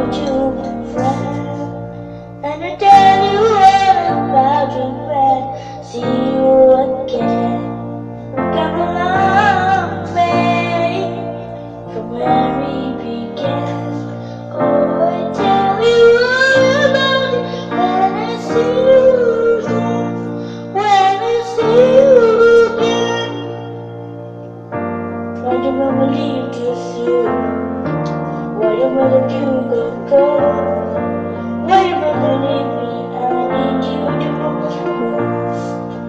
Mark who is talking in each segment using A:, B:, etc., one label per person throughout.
A: about you, my friend, and I tell you all about your friend. See you again. Come a long way from where we began. Oh, I tell you all about it when I see you again. When I see you again. Why do mama leave too soon? Why do mother do go? Why do mother leave me? I need you to move.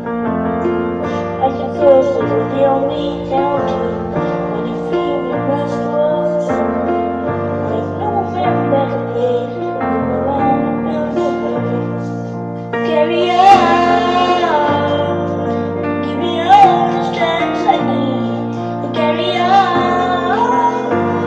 A: I suppose that you're the only county when you feel the most was. I know a very better place than the land of the birds. Carry on, give me all the strength I need. Carry on.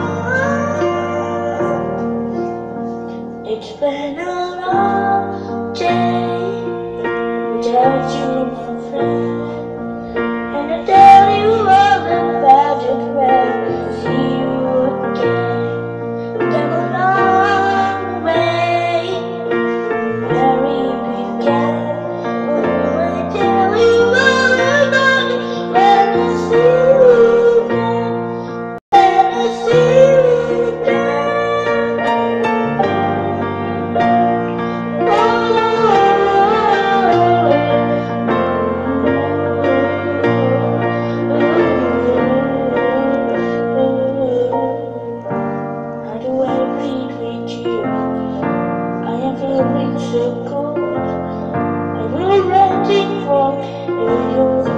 A: It's been a long day without you, my friend. And I tell you all about it when I see you again. We come a long way from where we began. Oh, I tell you all about it when I see you again. When I see you again. So cold, I will waiting for you.